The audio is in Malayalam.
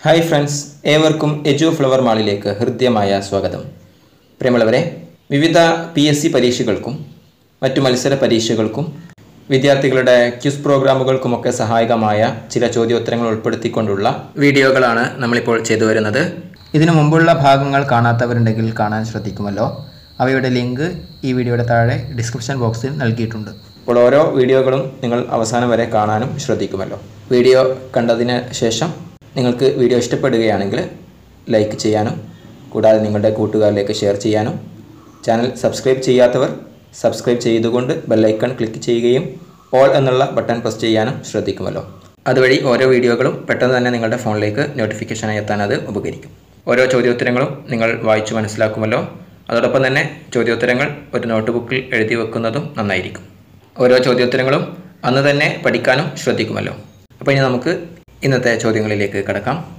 ഹായ് ഫ്രണ്ട്സ്, ഏവർക്കും എജു ഫ്ലവർ മാളിലേക്ക് ഹൃദ്യമായ സ്വാഗതം. പ്രിയമുള്ളവരെ, വിവിധ PSC പരീക്ഷകൾക്കും മറ്റു മത്സര പരീക്ഷകൾക്കും വിദ്യാർത്ഥികളുടെ ക്വിസ് പ്രോഗ്രാമുകൾക്കുമൊക്കെ സഹായകമായ ചില ചോദ്യോത്തരങ്ങൾ ഉൾപ്പെടുത്തിക്കൊണ്ടുള്ള വീഡിയോകളാണ് നമ്മളിപ്പോൾ ചെയ്തു വരുന്നത്. ഇതിനു മുമ്പുള്ള ഭാഗങ്ങൾ കാണാത്തവരുണ്ടെങ്കിൽ കാണാൻ ശ്രദ്ധിക്കുമല്ലോ. അവയുടെ ലിങ്ക് ഈ വീഡിയോയുടെ താഴെ ഡിസ്ക്രിപ്ഷൻ ബോക്സിൽ നൽകിയിട്ടുണ്ട്. അപ്പോൾ ഓരോ വീഡിയോകളും നിങ്ങൾ അവസാനം വരെ കാണാനും ശ്രദ്ധിക്കുമല്ലോ. വീഡിയോ കണ്ടതിന് ശേഷം നിങ്ങൾക്ക് വീഡിയോ ഇഷ്ടപ്പെടുകയാണെങ്കിൽ ലൈക്ക് ചെയ്യാനും കൂടാതെ നിങ്ങളുടെ കൂട്ടുകാരിലേക്ക് ഷെയർ ചെയ്യാനും ചാനൽ സബ്സ്ക്രൈബ് ചെയ്യാത്തവർ സബ്സ്ക്രൈബ് ചെയ്തുകൊണ്ട് ബെല്ലൈക്കൺ ക്ലിക്ക് ചെയ്യുകയും ഓൾ എന്നുള്ള ബട്ടൺ പ്രസ് ചെയ്യാനും ശ്രദ്ധിക്കുമല്ലോ. അതുവഴി ഓരോ വീഡിയോകളും പെട്ടെന്ന് തന്നെ നിങ്ങളുടെ ഫോണിലേക്ക് നോട്ടിഫിക്കേഷനായി എത്താൻ അത് ഉപകരിക്കും. ഓരോ ചോദ്യോത്തരങ്ങളും നിങ്ങൾ വായിച്ചു മനസ്സിലാക്കുമല്ലോ. അതോടൊപ്പം തന്നെ ചോദ്യോത്തരങ്ങൾ ഒരു നോട്ട് ബുക്കിൽ എഴുതി വെക്കുന്നതും നന്നായിരിക്കും. ഓരോ ചോദ്യോത്തരങ്ങളും അന്ന് തന്നെ പഠിക്കാനും ശ്രദ്ധിക്കുമല്ലോ. അപ്പോൾ ഇനി നമുക്ക് ഇന്നത്തെ ചോദ്യങ്ങളിലേക്ക് കടക്കാം.